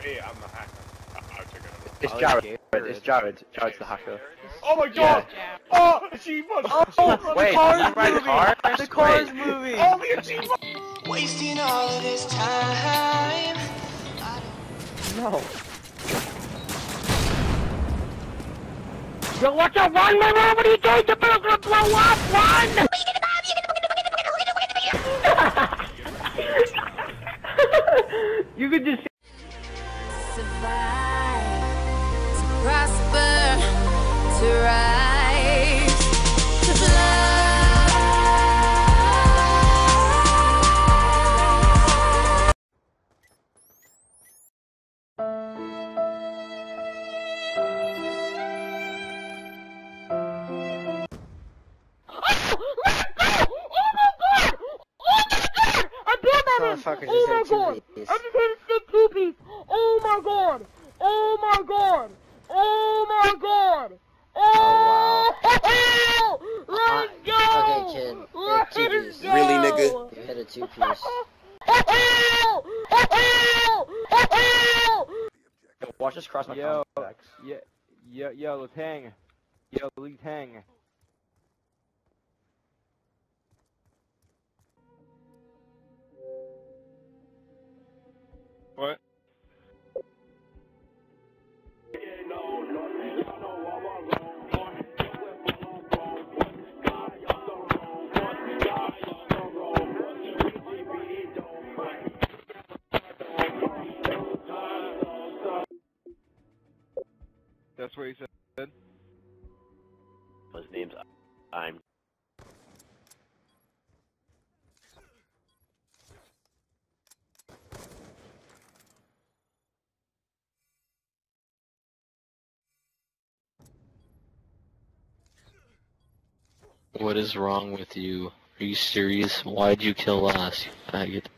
me. I'm a hacker. I'll check it out. It's Jared. It's Jared. Jared's the hacker. Oh my god! Yeah. Oh, achievement! Oh, wait, the car's you ride moving! cars? The car's Wait. moving! Oh, the achievement! Wasting all of this time. No. Yo, what's up? Run, my man! What are you doing? The bill's gonna blow up! Run! You could just Survive, to prosper, to rise, to fly. Motherfucker just hit a two-piece. I just hit a two-piece. Oh my god. Oh my god. Oh my god. Oh, wow. Let's go. Okay, kid. Let's Two-piece. go. Really, nigga? You hit a two-piece. Watch this cross my contacts. Yo, let's hang. Yo, let's hang. What? That's what he said. His name's I'm. What is wrong with you? Are you serious? Why'd you kill us, you faggot?